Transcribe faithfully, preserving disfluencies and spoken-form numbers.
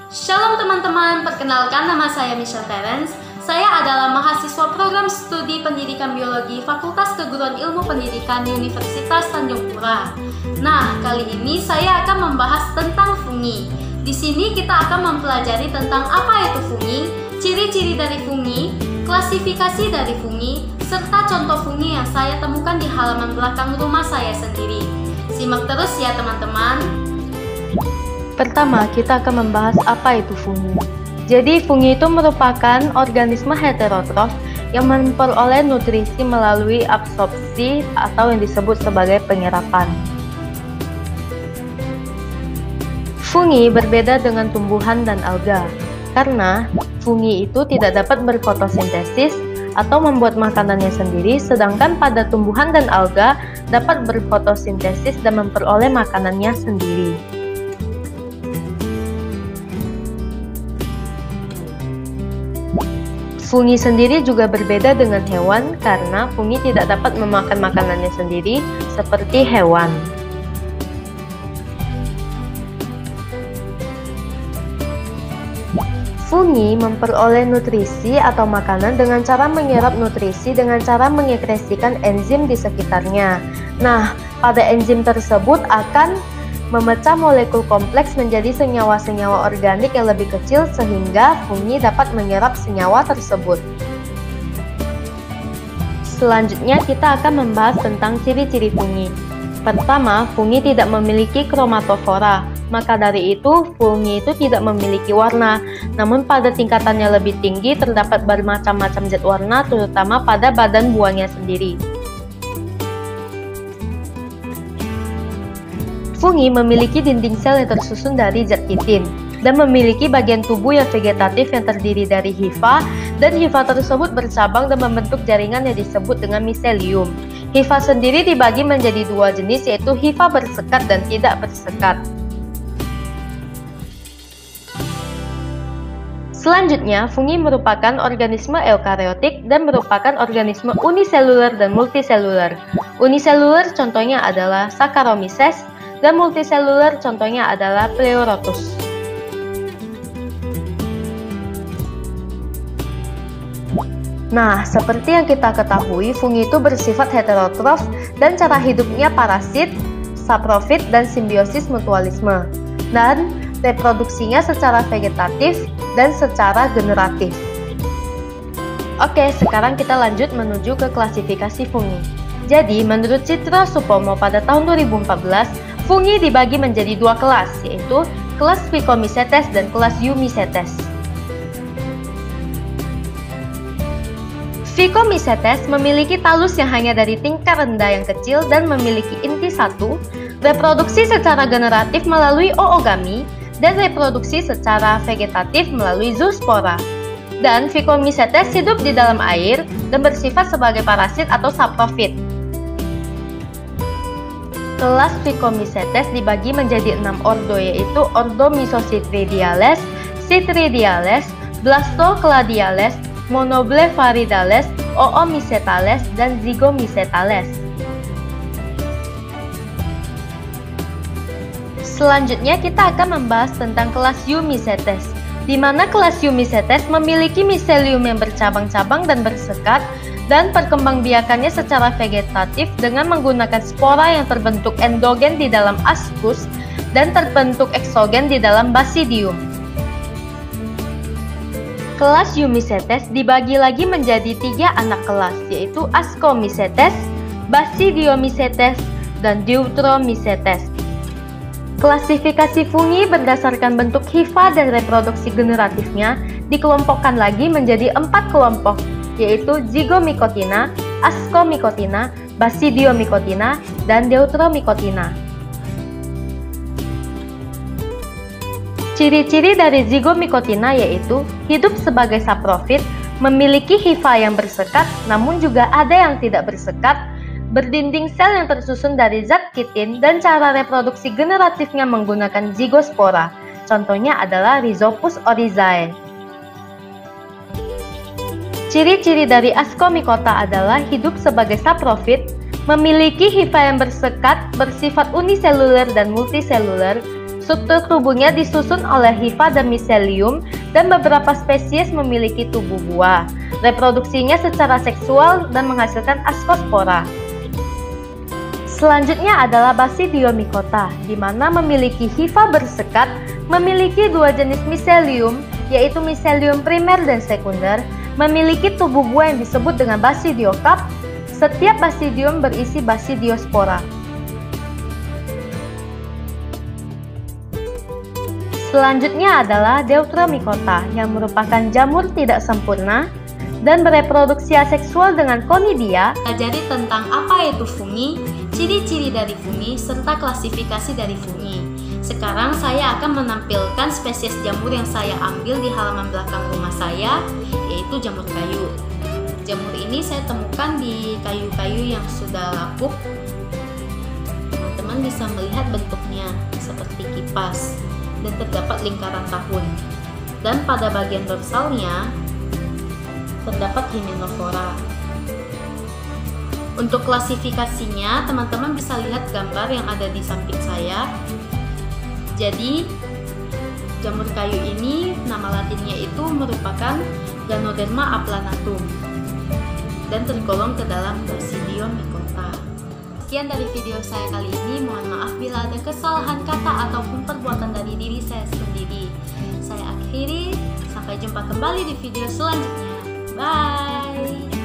Shalom teman-teman, perkenalkan nama saya Michelle Terence. Saya adalah mahasiswa program studi pendidikan biologi Fakultas Keguruan Ilmu Pendidikan Universitas Tanjung Pura. Nah, kali ini saya akan membahas tentang fungi. Di sini kita akan mempelajari tentang apa itu fungi, ciri-ciri dari fungi, klasifikasi dari fungi, serta contoh fungi yang saya temukan di halaman belakang rumah saya sendiri. Simak terus ya teman-teman. Pertama, kita akan membahas apa itu fungi. Jadi, fungi itu merupakan organisme heterotrof yang memperoleh nutrisi melalui absorpsi atau yang disebut sebagai penyerapan. Fungi berbeda dengan tumbuhan dan alga, karena fungi itu tidak dapat berfotosintesis atau membuat makanannya sendiri, sedangkan pada tumbuhan dan alga dapat berfotosintesis dan memperoleh makanannya sendiri. Fungi sendiri juga berbeda dengan hewan karena fungi tidak dapat memakan makanannya sendiri seperti hewan. Fungi memperoleh nutrisi atau makanan dengan cara menyerap nutrisi dengan cara mengekskresikan enzim di sekitarnya. Nah, pada enzim tersebut akan memecah molekul kompleks menjadi senyawa-senyawa organik yang lebih kecil sehingga fungi dapat menyerap senyawa tersebut. Selanjutnya kita akan membahas tentang ciri-ciri fungi. Pertama, fungi tidak memiliki kromatofora. Maka dari itu, fungi itu tidak memiliki warna. Namun pada tingkatannya lebih tinggi terdapat bermacam-macam zat warna terutama pada badan buahnya sendiri. Fungi memiliki dinding sel yang tersusun dari zat kitin dan memiliki bagian tubuh yang vegetatif yang terdiri dari hifa, dan hifa tersebut bercabang dan membentuk jaringan yang disebut dengan miselium. Hifa sendiri dibagi menjadi dua jenis, yaitu hifa bersekat dan tidak bersekat. Selanjutnya, fungi merupakan organisme eukariotik dan merupakan organisme uniseluler dan multiseluler. Uniseluler contohnya adalah Saccharomyces, dan multiseluler contohnya adalah Pleurotus. Nah, seperti yang kita ketahui, fungi itu bersifat heterotrof dan cara hidupnya parasit, saprofit, dan simbiosis mutualisme. Dan reproduksinya secara vegetatif dan secara generatif. Oke, sekarang kita lanjut menuju ke klasifikasi fungi. Jadi, menurut Citra Supomo pada tahun dua ribu empat belas, fungi dibagi menjadi dua kelas, yaitu kelas Phycomycetes dan kelas Eumycetes. Phycomycetes memiliki talus yang hanya dari tingkat rendah yang kecil dan memiliki inti satu, reproduksi secara generatif melalui oogami, dan reproduksi secara vegetatif melalui zoospora. Dan Phycomycetes hidup di dalam air dan bersifat sebagai parasit atau saprofit. Kelas Phycomycetes dibagi menjadi enam ordo, yaitu ordo Myxocitridiales, Citridiales, Blastocladiales, Monoblepharidales, Oomycetales, dan Zygomycetales. Selanjutnya kita akan membahas tentang kelas Eumycetes, di mana kelas Eumycetes memiliki miselium yang bercabang-cabang dan bersekat, dan perkembangbiakannya secara vegetatif dengan menggunakan spora yang terbentuk endogen di dalam ascus dan terbentuk eksogen di dalam basidium. Kelas Eumycetes dibagi lagi menjadi tiga anak kelas, yaitu Ascomycetes, Basidiomycetes, dan Deuteromycetes. Klasifikasi fungi berdasarkan bentuk hifa dan reproduksi generatifnya dikelompokkan lagi menjadi empat kelompok, yaitu Zygomycotina, Ascomycotina, Basidiomycotina, dan Deuteromycotina. Ciri-ciri dari Zygomycotina yaitu hidup sebagai saprofit, memiliki hifa yang bersekat, namun juga ada yang tidak bersekat, berdinding sel yang tersusun dari zat kitin, dan cara reproduksi generatifnya menggunakan zygospora. Contohnya adalah Rhizopus oryzae. Ciri-ciri dari Ascomycota adalah hidup sebagai saprofit, memiliki hifa yang bersekat, bersifat uniseluler dan multiseluler, Struktur tubuhnya disusun oleh hifa dan miselium dan beberapa spesies memiliki tubuh buah. Reproduksinya secara seksual dan menghasilkan ascospora. Selanjutnya adalah Basidiomycota, di mana memiliki hifa bersekat, memiliki dua jenis miselium, yaitu miselium primer dan sekunder, memiliki tubuh buah yang disebut dengan basidiokarp. Setiap basidium berisi basidiospora. Selanjutnya adalah Deuteromycota, yang merupakan jamur tidak sempurna dan bereproduksi aseksual dengan conidia. Pelajari tentang apa itu fungi, ciri-ciri dari fungi, serta klasifikasi dari fungi. Sekarang saya akan menampilkan spesies jamur yang saya ambil di halaman belakang rumah saya, yaitu jamur kayu. Jamur ini saya temukan di kayu-kayu yang sudah lapuk. Teman-teman bisa melihat bentuknya seperti kipas dan terdapat lingkaran tahun. Dan pada bagian dorsalnya terdapat hymenopora. Untuk klasifikasinya, teman-teman bisa lihat gambar yang ada di samping saya. Jadi, jamur kayu ini nama latinnya itu merupakan Ganoderma aplanatum dan tergolong ke dalam Basidiomycota. Sekian dari video saya kali ini. Mohon maaf bila ada kesalahan kata ataupun perbuatan dari diri saya sendiri. Saya akhiri, sampai jumpa kembali di video selanjutnya. Bye!